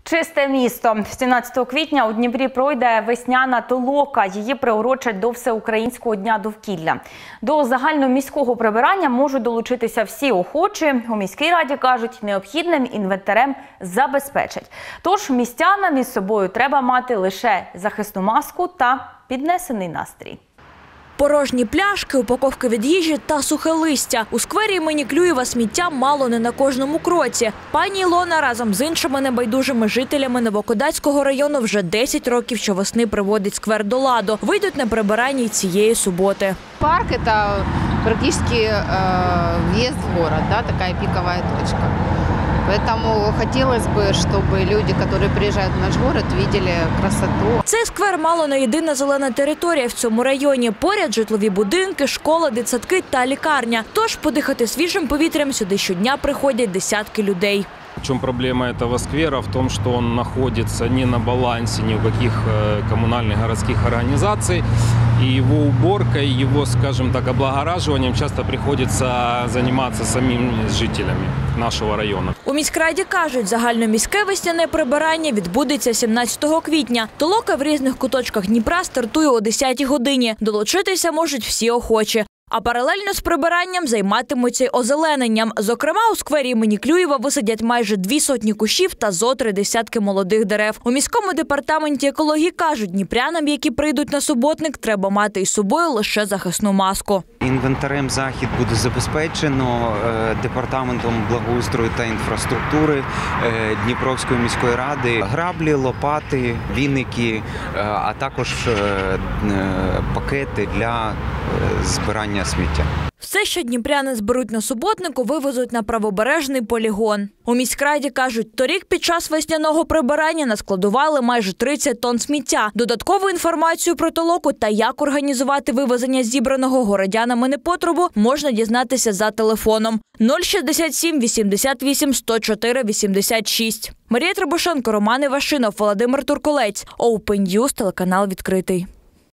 Чисте місто. 17 квітня у Дніпрі пройде весняна толока. Її приурочать до Всеукраїнського дня довкілля. До загальноміського прибирання можуть долучитися всі охочі. У міській раді кажуть, необхідним інвентарем забезпечать. Тож містянам із собою треба мати лише захисну маску та піднесений настрій. Порожні пляшки, упаковки від їжі та сухе листя. У сквері імені Клюєва сміття мало не на кожному кроці. Пані Ілона разом з іншими небайдужими жителями Новокодацького району вже 10 років щовесни приводить сквер до ладу. Вийдуть на прибирання й цієї суботи. Парк – это практически въезд в город, да, такая пиковая точка. Поэтому хотелось бы, чтобы люди, которые приезжают в наш город, видели красоту. Цей сквер мало не єдина зелена територія в цьому районі. Поряд житлові будинки, школа, дитсадки та лікарня. Тож подихати свіжим повітрям сюди щодня приходять десятки людей. В чем проблема этого сквера? В том, что он находится не на балансе ни у каких коммунальных городских организаций. И его уборкой, его, скажем так, облагораживанием часто приходится заниматься самим жителями нашего району. У міськраді кажуть, загальноміське весняне прибирання відбудеться 17 квітня. Толока в різних куточках Дніпра стартує о 10-й годині. Долучитися можуть всі охочі. А паралельно з прибиранням займатимуться й озелененням. Зокрема, у сквері імені Клюєва висадять майже 200 кущів та зо 3 десятки молодих дерев. У міському департаменті екології кажуть, дніпрянам, які прийдуть на суботник, треба мати із собою лише захисну маску. Інвентарем захід буде забезпечено департаментом благоустрою та інфраструктури Дніпровської міської ради. Граблі, лопати, віники, а також пакети для збирання сміття. Все, що дніпряни зберуть на суботнику, вивезуть на правобережний полігон. У міськраді кажуть, торік під час весняного прибирання наскладували майже 30 тонн сміття. Додаткову інформацію про толоку та як організувати вивезення зібраного городянами непотребу можна дізнатися за телефоном 067 88 104 86. Марія Требушенко, Роман Івашинов, Володимир Турколець. Open News, телеканал відкритий.